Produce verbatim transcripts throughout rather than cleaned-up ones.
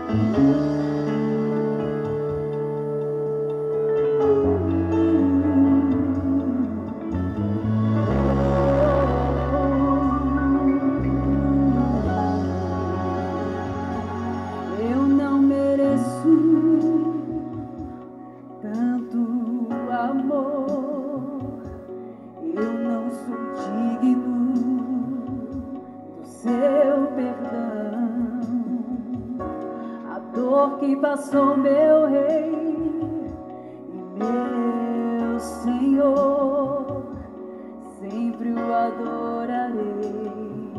Que passou meu Rei e meu Senhor, sempre o adorarei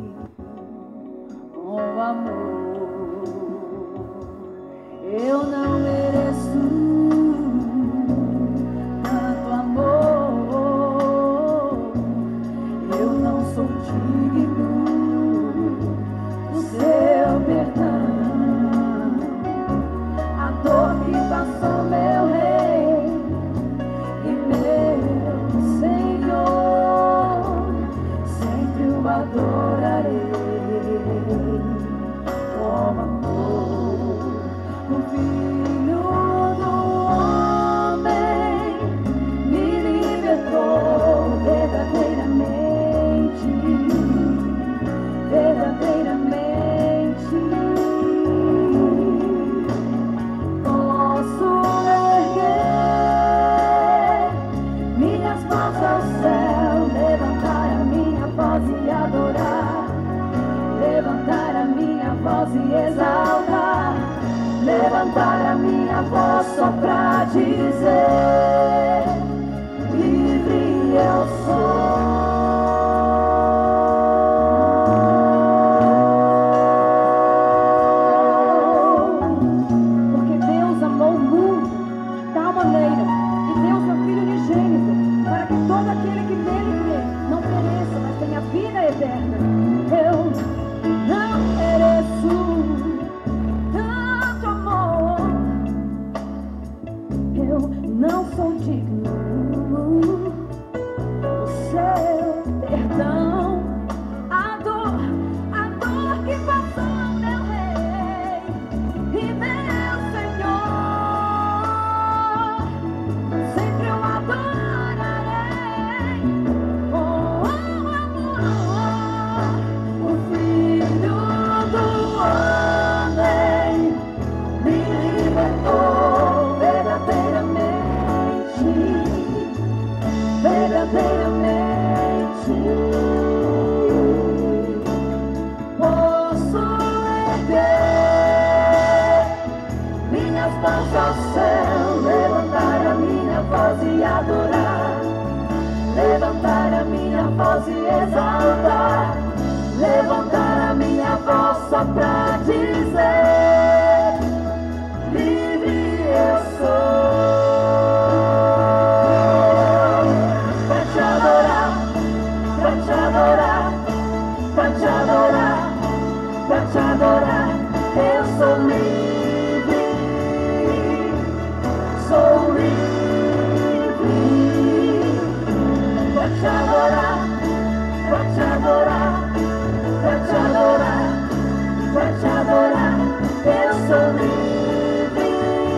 com amor. Eu não mereço tanto amor, eu não sou digno do seu perdão. Que passou meu Rei e meu Senhor, sempre o adorarei com amor. O Filho do Homem me libertou verdadeiramente, verdadeiramente. Levantar a minha voz e exaltar, levantar a minha voz só pra dizer: livre eu sou. Porque Deus amou o mundo de tal maneira que deu seu Filho unigênito, para que todo aquele que nele crê não pereça, mas tenha vida eterna. Eu não mereço tanto amor, eu não sou digno do seu perdão. A dor, a dor que passou meu Rei e meu Senhor, sempre eu adorarei com amor. O Filho do Homem me libertou verdadeiramente, verdadeiramente. Posso erguer minhas mãos ao céu, levantar a minha voz e adorar, levantar a minha voz e exaltar, levantar a minha voz só pra dizer: livre eu sou. Pra te adorar, pra te adorar, pra te adorar, pra te adorar, eu sou livre, sou livre. Pra te adorar, pra te adorar, pra te adorar, pra te adorar, eu sou livre,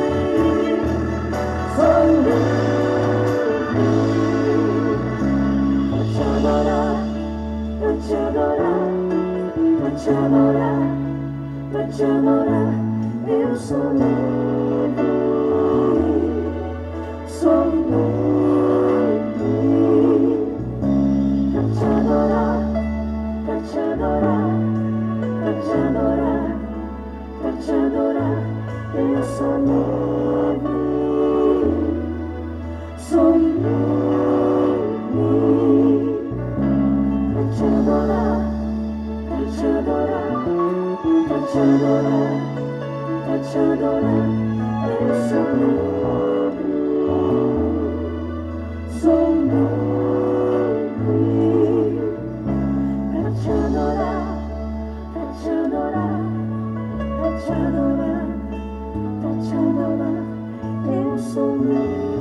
sou livre. Pra te adorar, pra te adorar, pra te adorar, pra te adorar, eu sou livre, sou livre. Pra te adorar, pra te adorar, pra te adorar, pra te adorar, eu sou livre, sou livre. Pra te adorar, pra te adorar, pra te adorar, pra te adorar, eu sou livre, sou livre. Pra te adorar, pra te adorar, pra te adorar, pra te adorar, eu sou livre.